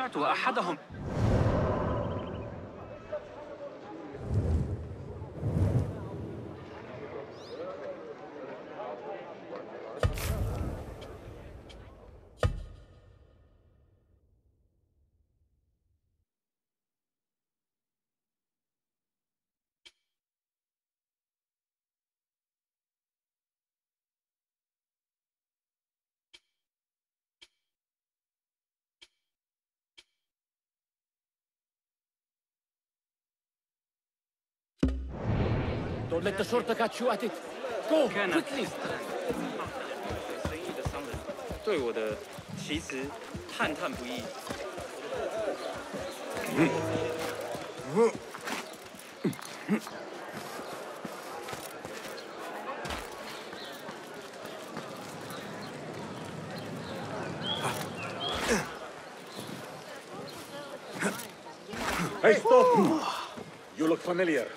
سمعت أحدهم Don't let the shorter catch you at it. Go, quickly. 对我的其实探探不易。 Hey, stop! You look familiar.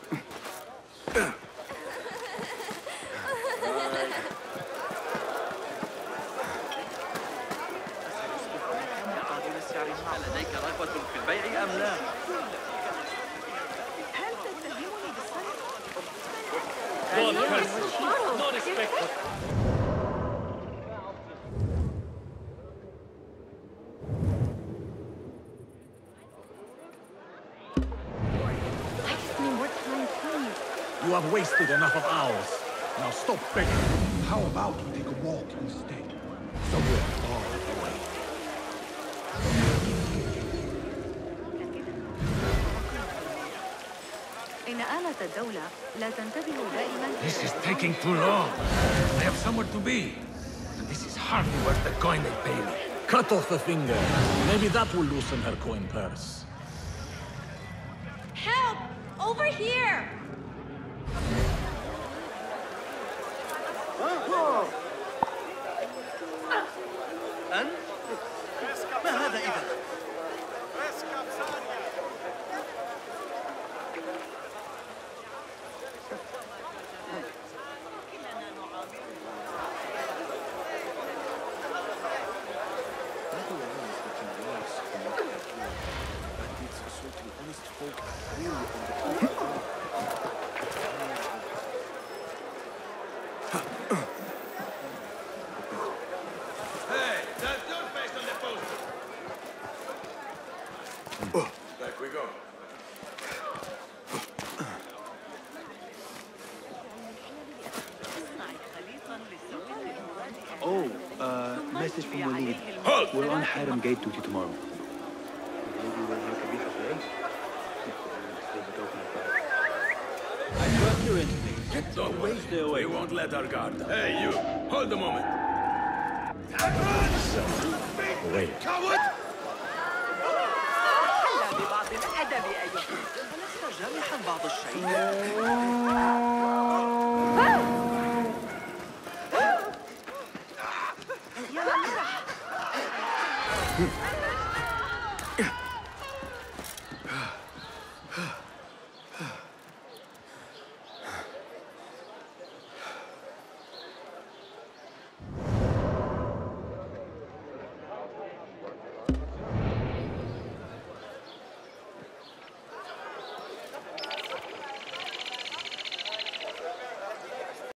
لديك رغبة في البيع أم لا؟ هل تتهمني بالسرقة؟ Not expected. I just need more time, please. You have wasted enough of ours. Now stop begging. How about we take a walk instead? Somewhere far away. إن آلة الدولة لا تنتبه دائما. This is taking too long. I have somewhere to be. And this is hardly worth the coin they pay me. Cut off the finger. Maybe that will loosen her coin purse. Help! Over here! أنت؟ ما هذا إذا؟ Hey, that's your face on the poster. Back we go. Oh, message from Walid. Halt! We're on Haram Gate duty tomorrow. I trust your instincts. Don't worry. Stay away. We won't let our guard down. Hey, you! Hold a moment. Wait. Coward! هلا ببعض الأدب أيها. ألست جارحا بعض الشيء؟